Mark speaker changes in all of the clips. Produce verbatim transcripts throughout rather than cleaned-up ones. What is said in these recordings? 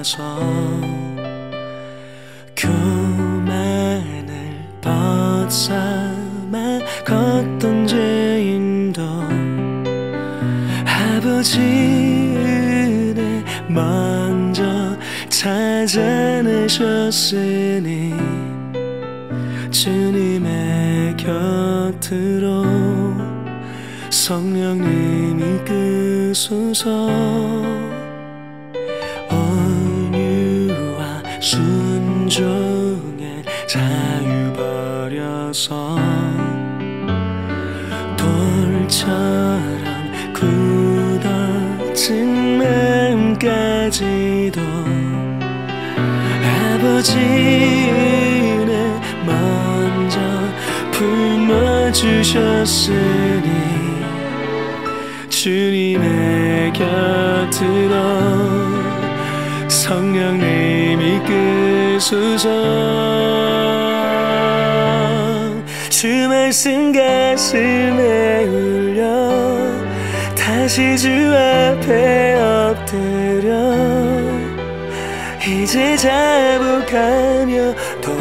Speaker 1: 버려서 교만을 벗삼아 걷던 죄인도 아버지 은혜 먼저 찾아내셨으니 주님의 곁으로 성령님 이끄소서. 온유와 순종의 자유 버려서 돌처럼 굳어진 마음까지도 아버지 은혜 먼저 품어주셨으니 주님의 곁으로 성령님 이끄소서. 주 말씀 가슴에 울려 다시 주 앞에 엎드려 이제 자복하며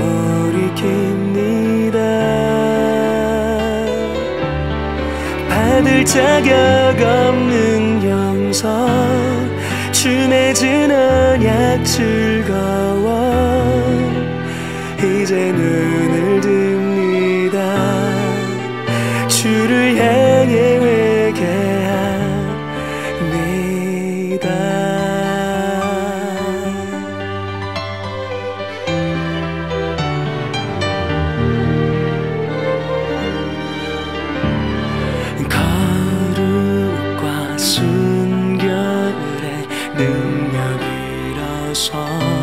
Speaker 1: 돌이킵니다. 받을 자격 없는 영성 주 맺은 언약 즐거워 이제 눈을 듭니다. 주를 향해 회개합니다. 거룩과 순결의 능력이라서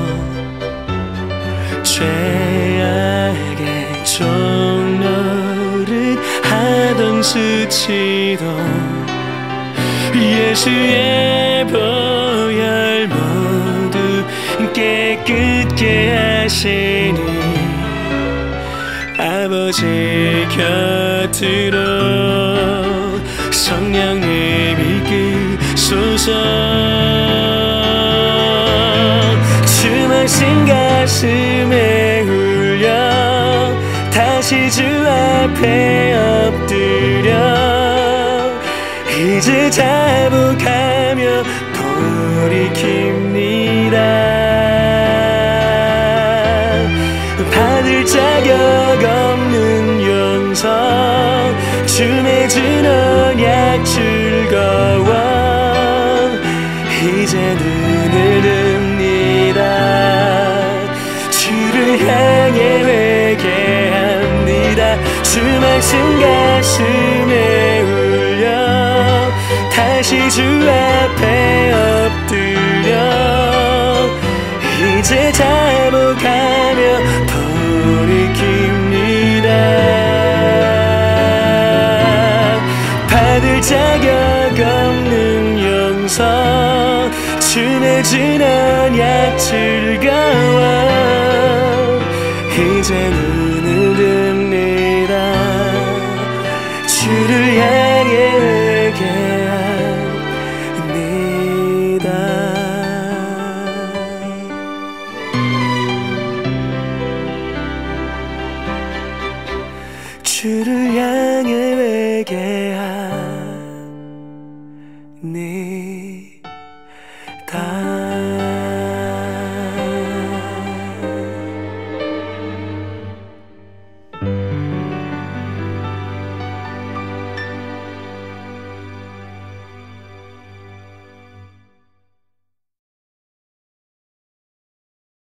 Speaker 1: 죄악의 종노릇 하던 수치도 예수의 보혈 모두 깨끗게 하시니 아버지 곁으로 성령님 이끄소서. 주 말씀 가슴에 울려 다시 주 앞에 엎드려 이제 자복하며 돌이킵니다. 받을 자격 없는 영성 주 맺은 언약 즐거워 이제 눈을 듭니다. 주를 향해 회개합니다. 주 말씀 가슴에 울려 다시 주 앞에 엎드려 이제 자복하며 돌이킵니다. 받을 자격 없는 영성 주 맺은 언약 즐거워 이제 눈을 듭니다. 주를 향해 회개합니다. 주를 향해 회개